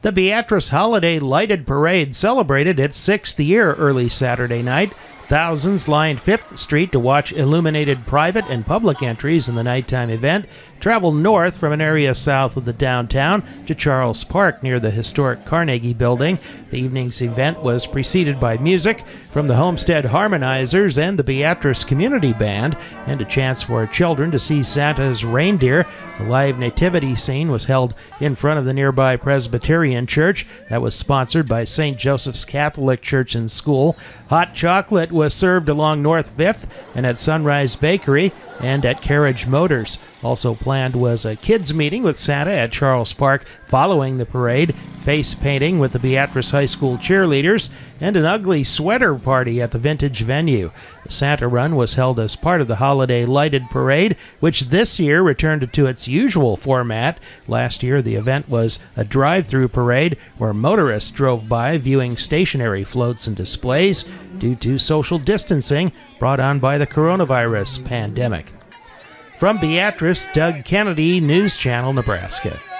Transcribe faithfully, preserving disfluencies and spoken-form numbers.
The Beatrice Holiday Lighted Parade celebrated its sixth year early Saturday night. Thousands lined Fifth Street to watch illuminated private and public entries in the nighttime event, traveled north from an area south of the downtown to Charles Park near the historic Carnegie Building. The evening's event was preceded by music from the Homestead Harmonizers and the Beatrice Community Band, and a chance for children to see Santa's reindeer. A live nativity scene was held in front of the nearby Presbyterian Church that was sponsored by Saint Joseph's Catholic Church and School. Hot chocolate was served along North Fifth and at Sunrise Bakery and at Carriage Motors. Also planned was a kids meeting with Santa at Charles Park following the parade, face painting with the Beatrice High School cheerleaders, and an ugly sweater party at the Vintage venue. The Santa Run was held as part of the Holiday Lighted Parade, which this year returned to its usual format. Last year, the event was a drive-through parade where motorists drove by viewing stationary floats and displays due to social distancing brought on by the coronavirus pandemic. From Beatrice, Doug Kennedy, News Channel, Nebraska.